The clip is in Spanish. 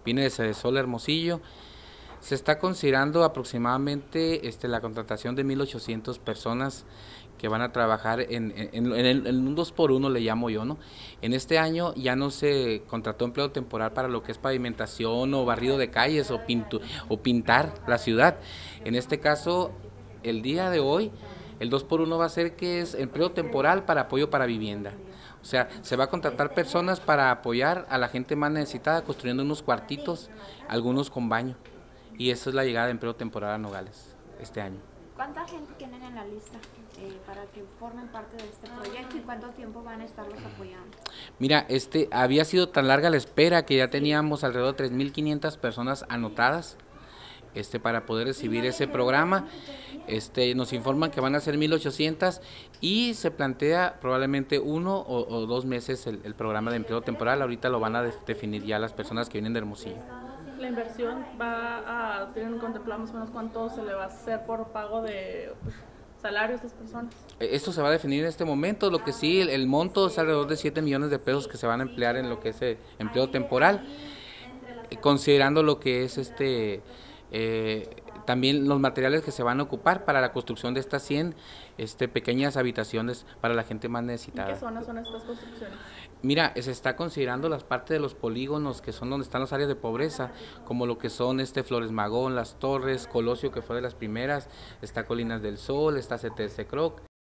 viene de Sedesol Hermosillo. Se está considerando aproximadamente la contratación de 1,800 personas que van a trabajar en un 2 por 1 le llamo yo, ¿no? En este año ya no se contrató empleo temporal para lo que es pavimentación o barrido de calles o pintar la ciudad. En este caso, el día de hoy, el 2 por 1 va a ser que es empleo temporal para apoyo para vivienda. O sea, se va a contratar personas para apoyar a la gente más necesitada construyendo unos cuartitos, algunos con baño. Y esa es la llegada de empleo temporal a Nogales este año. ¿Cuánta gente tienen en la lista para que formen parte de este proyecto y cuánto tiempo van a estarlos apoyando? Mira, había sido tan larga la espera que ya teníamos alrededor de 3,500 personas anotadas para poder recibir ese programa. Nos informan que van a ser 1,800 y se plantea probablemente 1 o 2 meses el programa de empleo temporal. Ahorita lo van a definir ya las personas que vienen de Hermosillo. La inversión tienen contemplado más o menos cuánto se le va a hacer por pago de salarios a estas personas. Esto se va a definir en este momento. Lo que sí, el monto es alrededor de 7 millones de pesos que se van a emplear en lo que es empleo temporal, considerando lo que es también los materiales que se van a ocupar para la construcción de estas 100 pequeñas habitaciones para la gente más necesitada. ¿En qué zonas son estas construcciones? Mira, se está considerando las partes de los polígonos que son donde están las áreas de pobreza, como lo que son Flores Magón, Las Torres, Colosio, que fue de las primeras, está Colinas del Sol, está CTS Croc.